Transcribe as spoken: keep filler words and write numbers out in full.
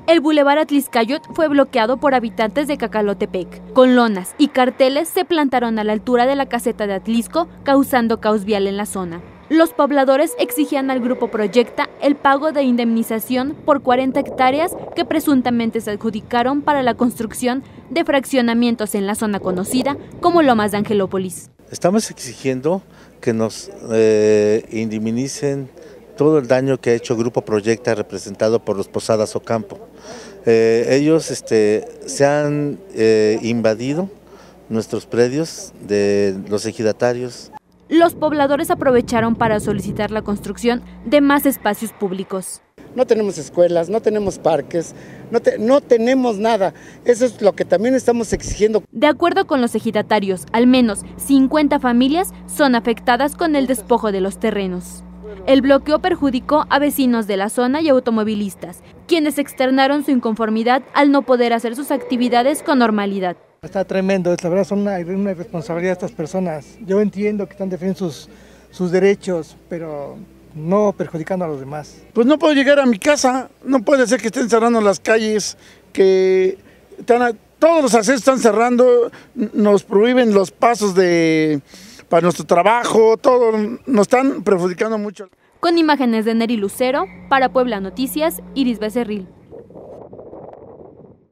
El bulevar Atlixcayot fue bloqueado por habitantes de Cacalotepec. Con lonas y carteles se plantaron a la altura de la caseta de Atlixco, causando caos vial en la zona. Los pobladores exigían al grupo Proyecta el pago de indemnización por cuarenta hectáreas que presuntamente se adjudicaron para la construcción de fraccionamientos en la zona conocida como Lomas de Angelópolis. Estamos exigiendo que nos eh, indemnicen todo el daño que ha hecho Grupo Proyecta, representado por los Posadas Ocampo. Eh, ellos este, se han eh, invadido nuestros predios de los ejidatarios. Los pobladores aprovecharon para solicitar la construcción de más espacios públicos. No tenemos escuelas, no tenemos parques, no, te, no tenemos nada. Eso es lo que también estamos exigiendo. De acuerdo con los ejidatarios, al menos cincuenta familias son afectadas con el despojo de los terrenos. El bloqueo perjudicó a vecinos de la zona y automovilistas, quienes externaron su inconformidad al no poder hacer sus actividades con normalidad. Está tremendo, la verdad son una, una irresponsabilidad de estas personas. Yo entiendo que están defendiendo sus, sus derechos, pero no perjudicando a los demás. Pues no puedo llegar a mi casa, no puede ser que estén cerrando las calles, que están a, todos los accesos están cerrando, nos prohíben los pasos de... para nuestro trabajo, todo nos están perjudicando mucho. Con imágenes de Neri Lucero, para Puebla Noticias, Iris Becerril.